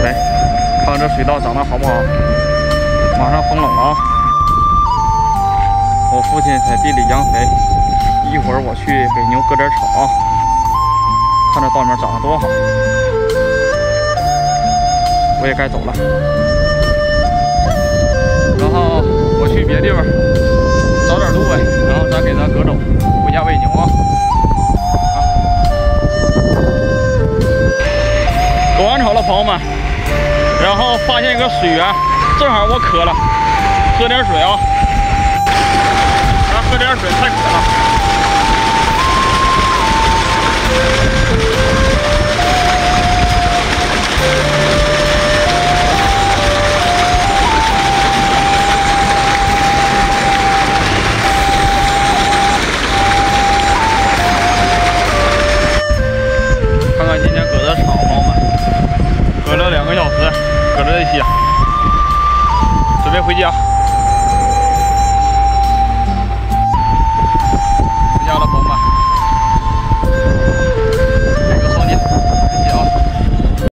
水，看看这水稻长得好不好。马上丰垄了啊！我父亲在地里养肥，一会儿我去给牛割点草啊。看这稻苗长得多好，我也该走了。然后我去别地方找点芦苇，然后咱给它割走，回家喂牛啊。割完草了，朋友们，然后发现一个水源，正好我渴了，喝点水啊。咱喝点水，太渴了。看看今天割的草，朋友们，割了2个小时，割了这些，准备回家。